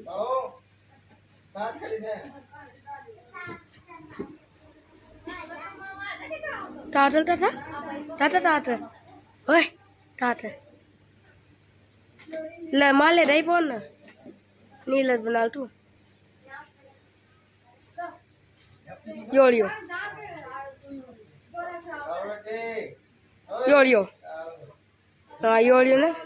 टाटा टाटा टाटा टाटा ओए टाटा ले माले दई फोन नीलत बना तू योड़ियो योड़ियो हाँ योड़ियो ना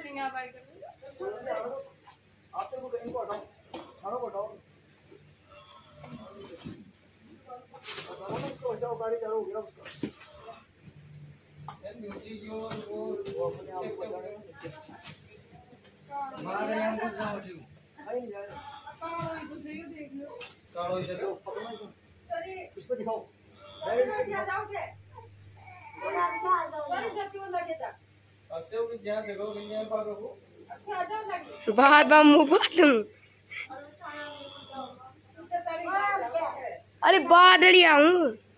बाहर मुँह बालू अरे बादड़िया हूँ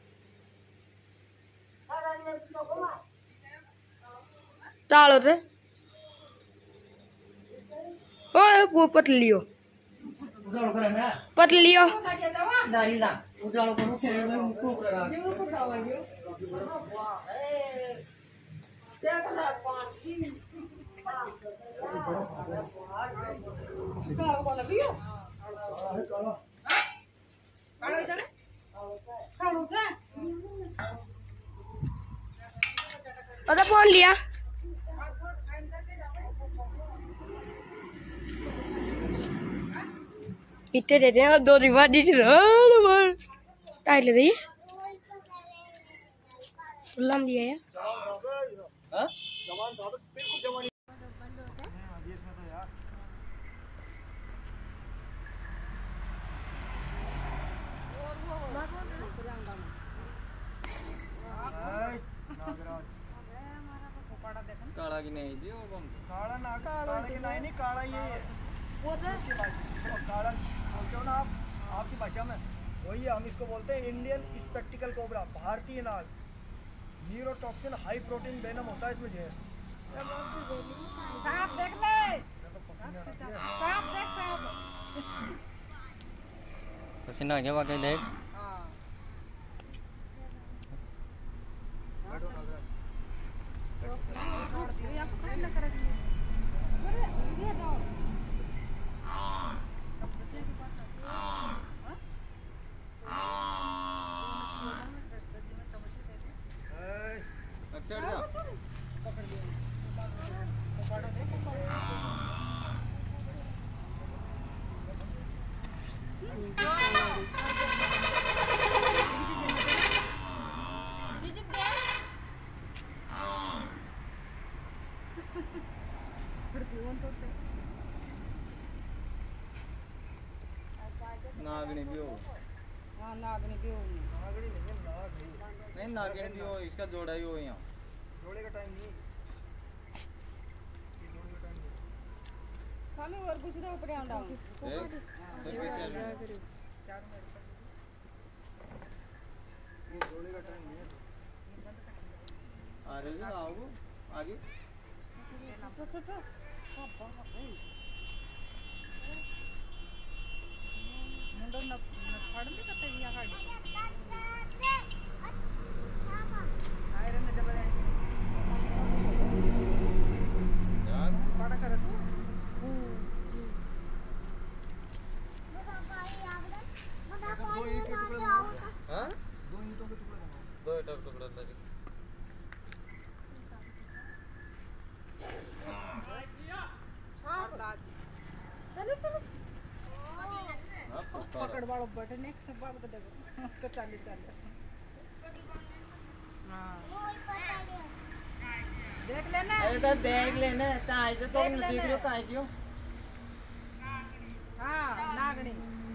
तालो थे ओए वो पतलियो पतलियो अरे फोन लिया इतने देते हैं दो रिवाज दी थी टाइट ले रही सुल्लाम दिया है जवान साहब बिल्कुल जवानी काला की नहीं जी और काला ना काला की नहीं काला ये वो इसके बाद काला बोलते हो ना आप आपकी भाषा में वही हम इसको बोलते हैं इंडियन स्पेक्टिकल कोबरा भारतीय नाग न्यूरोटॉक्सिन हाई प्रोटीन वेनम होता है इसमें जहर सांप देख ले सांप देख सांप पसीना आ गया वाकई देख छोड़ दियो या पकड़ न कर दिए अरे ये जाओ सब बच्चे के पास समझ ले अक्सर जा पकड़ लिया पकड़ दे नागनी भी हो हाँ नागनी भी हो नहीं नागिन भी हो इसका जोड़ा ही हो यहाँ जोड़े का टाइम नहीं हमें और कुछ ना ऊपर आंडा जोड़े का टाइम नहीं आ रहे हो आओ आगे मुंडो न फाड़ने का तरिया गाड़ी आयरन ने डबल यार बड़ा कर तू हां दो ईंटों के टुकड़े दो ईंटों के टुकड़े अंदर चलो चलो हां पकड़ वालो बटन एक सब बाल को देखो को चाली चाली हां देख लेना अरे तो देख लेना ताई तो तुम देख लो ताई क्यों हां नागनी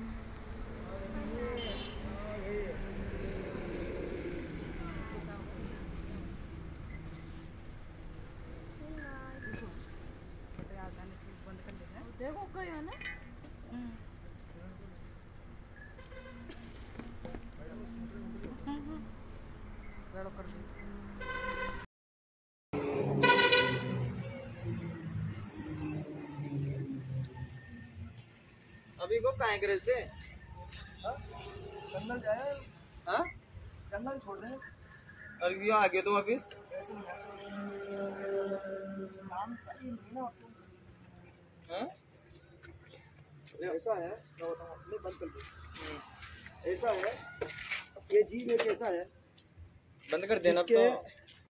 देखो कहीं है ना अभी को काहे करे थे? हाँ? जंगल जाए, हाँ? जंगल छोड़ दें। और ये आगे तो वापिस ऐसे नहीं है। काम चाहिए नहीं ना आपको। हाँ? ऐसा है, मैं बताऊँ, नहीं बंद कर दो। ऐसा है, ये जीव एक ऐसा है बंद कर देना जिसके तो